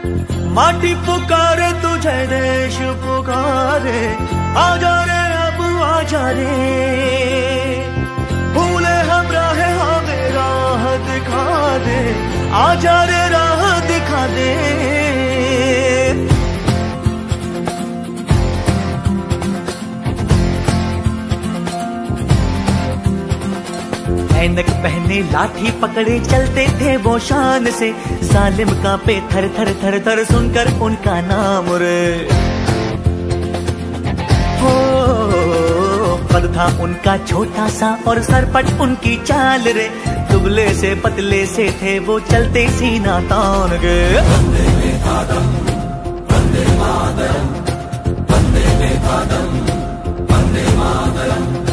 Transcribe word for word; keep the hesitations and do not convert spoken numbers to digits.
माटी पुकारे तुझे, देश पुकारे, आजा रे अब आजा रे, भूले हम राह हमें राह दिखा दे, आजा रे राह दिखा दे। ऐनक पहने लाठी पकड़े चलते थे वो शान से, जालिम कांपे थर थर थर थर सुनकर उनका नाम रे। हो कद था उनका छोटा सा और सरपट उनकी चाल रे, दुबले से पतले से थे वो चलते सीना तान के। वंदे मातरम, वंदे मातरम, वंदे मातरम, वंदे मातरम।